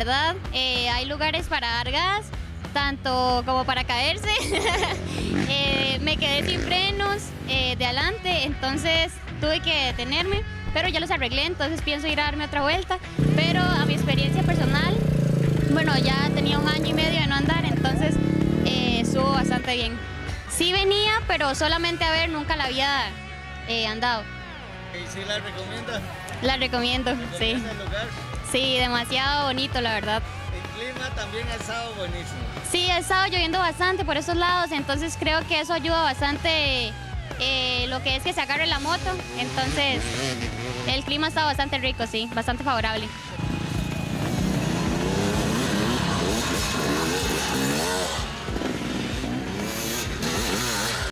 verdad. Hay lugares para dar gas, tanto como para caerse. Me quedé sin frenos de adelante, entonces tuve que detenerme, pero ya los arreglé, entonces pienso ir a darme otra vuelta. Pero a mi experiencia personal, bueno, ya tenía 1 año y medio de no andar, entonces estuvo bastante bien. Sí venía, pero solamente a ver, nunca la había andado. ¿Y sí la recomiendas? La recomiendo, sí. ¿Recomiendas el lugar? Sí, demasiado bonito, la verdad. El clima también ha estado buenísimo. Sí, ha estado lloviendo bastante por esos lados, entonces creo que eso ayuda bastante lo que es que se agarre la moto. Entonces, el clima ha estado bastante rico, sí, bastante favorable.